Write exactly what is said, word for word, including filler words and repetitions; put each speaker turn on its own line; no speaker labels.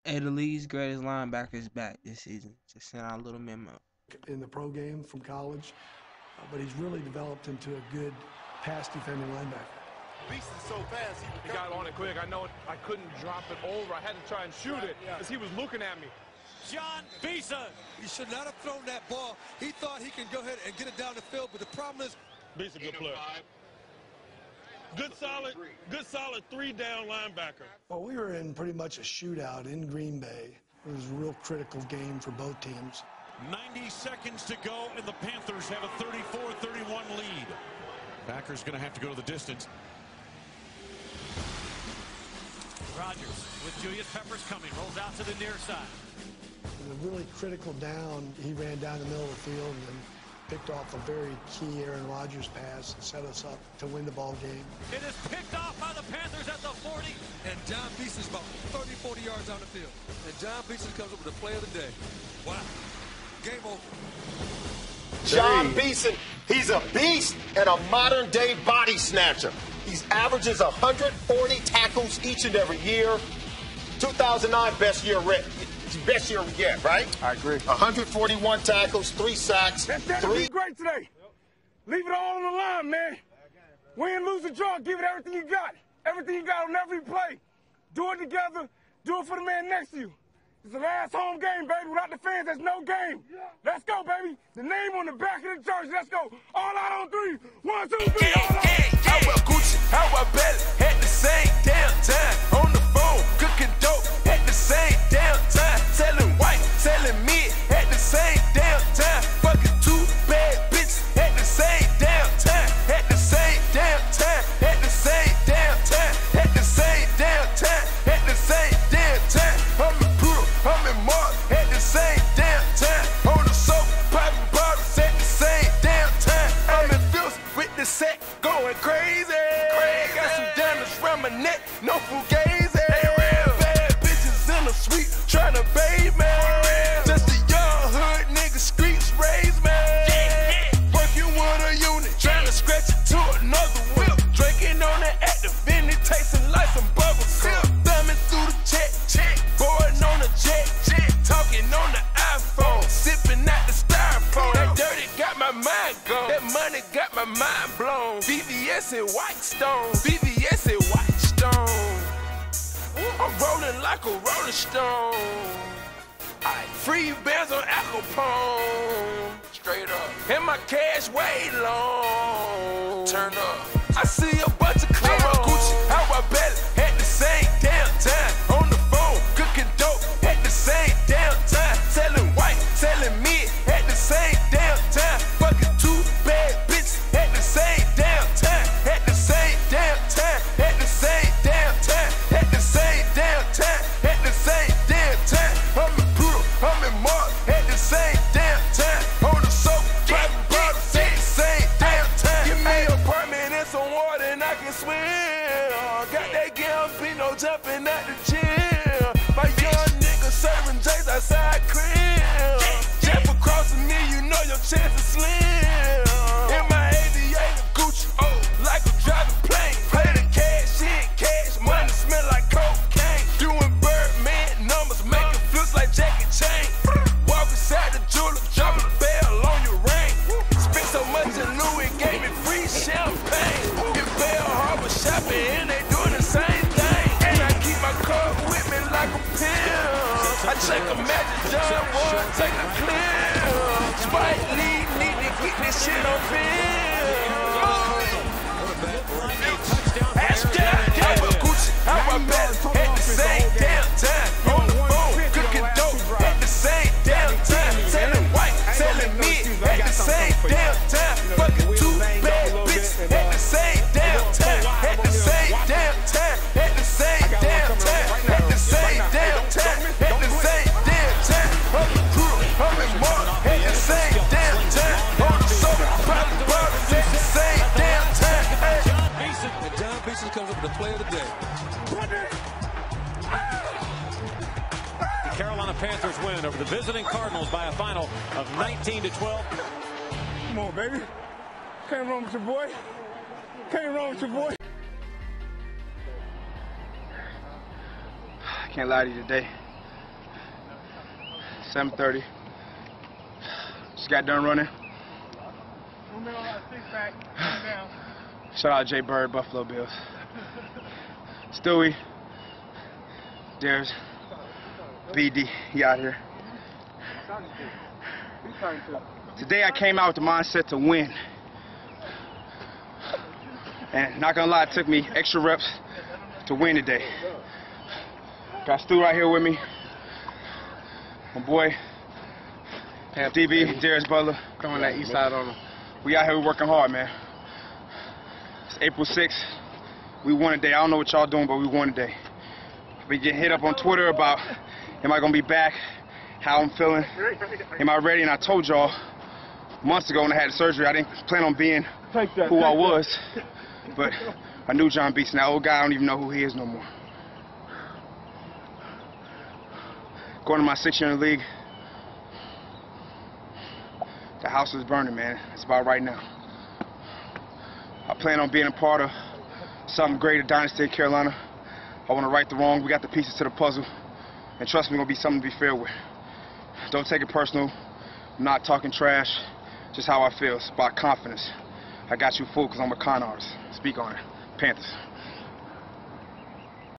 Hey, the league's greatest linebacker is back this season. Just sent out a little memo.
In the pro game from college, uh, but he's really developed into a good pass defending linebacker.
Beast is so fast. He,
he got on it quick. I know it, I couldn't drop it over. I had to try and shoot it because he was looking at me.
John Beeson.
He should not have thrown that ball. He thought he can go ahead and get it down the field, but the problem is
Beeson, good player. Good solid, good solid three-down linebacker.
Well, we were in pretty much a shootout in Green Bay. It was a real critical game for both teams.
ninety seconds to go, and the Panthers have a thirty-four thirty-one lead. Backer's going to have to go to the distance. Rodgers with Julius Peppers coming, rolls out to the near side.
In a really critical down, he ran down the middle of the field and picked off a very key Aaron Rodgers pass and set us up to win the ball game.
It is picked off by the Panthers at the forty.
And John Beeson's about thirty, forty yards down the field. And John Beeson comes up with the play of the day. Wow. Game over.
John Beeson, he's a beast and a modern-day body snatcher. He averages one hundred forty tackles each and every year. two thousand nine, best year best year yet, right?
I agree.
one hundred forty-one tackles, three sacks.
That's that
three.
Be great today. Leave it all on the line, man. Win, lose, or draw. Give it everything you got. Everything you got on every play. Do it together. Do it for the man next to you. It's the last home game, baby. Without the fans, there's no game. Let's go, baby. The name on the back of the jersey. Let's go. All out on three. One, two, three.
Yeah,
all out.
yeah, yeah. How about Gucci? How about Belly? At the same damn time. On the phone, cooking dope. At the same damn time. Selling white, selling mid. At the same damn time. Fucking two bad bitches. At the same damn time. At the same damn time. At the same damn time. At the same damn time. At the same damn time. I'm in Poodle, I'm in Mark. At the same damn time. On the soap, popping bottles. At the same damn time. I'm in Bills with the set going crazy. crazy. Got some diamonds around my neck, no fugazi. Bad bitches in the suite trying to bathe me. Just a young hood nigga, streets raised me. Working with a unit, trying to scratch it to another whip. Drinking on the active, and it tasting like some bubble sip. Thumbing through the check, check. Boarding on the jet, jet. Talking on the iPhone, sipping out the styrofoam. That dirty got my mind gone. That money got my mind blown. V V S and White Stone. V V S and White Stone. I'm rolling like a rolling stone. I free bands on Al Capone. Straight up. And my cash way long. Turn up. I see a bunch of clowns. How about Gucci? How about Belly? At the same damn time. On the phone, cooking dope. At the same damn time. Selling white, selling mid. At the same damn time. Fucking two bad bitches. At the same damn time. At the same damn time. At the same damn time. At the same damn time. At the same damn time. I'm in Poodle, I'm in Mark. At the same damn time. On the soap, driving bottles. At the same damn time. Give me an apartment and some water and I can swim. Got that Gambino jumping at the gym. My young nigga serving J's outside crib. Jeff across from me, you know your chance is slim. In my aviator Gucci, oh, like a driving plane. Play the cash in, cash money smell like cocaine. Doing Birdman numbers, making flips like Jackie Chan. Walk inside the jeweler, dropping a bell on your ring. Spent so much in Louis, gave me free champagne. If Bell Harbor shopping and they doing the same thing. And I keep my car with me like a pill. I check a Magic John Boy, take a clip. Spike Lee need to get this shit on film. Hashtag, how about Gucci? How about Belly? At the same damn time. On the phone, cooking dope. At the same damn time. Selling white, selling mid. At the same damn time. Fucking two bad bitches. At the same damn time. At the same damn time. At the same damn time. At the same damn time. At the same damn time. I'm in Poodle, I'm in Mark. At the same damn time. On the soap, popping bottles. At the same damn time.
and John Beeson comes up with the play of the day.
The Carolina Panthers win over the visiting Cardinals by a final of nineteen to twelve.
Come on, baby. Can't wrong with your boy. Can't wrong with your boy.
I can't lie to you today. seven thirty. Just got done running. Shout out Jay Bird, Buffalo Bills. Stewie, Darius, B D, he out here. Today I came out with the mindset to win. And not gonna lie, it took me extra reps to win today. Got Stu right here with me. My boy, D B, Darius Butler.
Throwing that east side on him.
We out here working hard, man. It's April sixth. We won today. I don't know what y'all doing, but we won today. We get hit up on Twitter about, am I gonna be back? How I'm feeling? Am I ready? And I told y'all months ago when I had the surgery, I didn't plan on being who I was. But I knew John Beeson. That old guy, I don't even know who he is no more. Going to my sixth year in the league. The house is burning, man. It's about right now. I plan on being a part of something great, a dynasty in Carolina. I want to right the wrong. We got the pieces to the puzzle. And trust me, it's going to be something to be fair with. Don't take it personal. I'm not talking trash. Just how I feel. It's about confidence. I got you fooled because I'm a con artist. Speak on it. Panthers.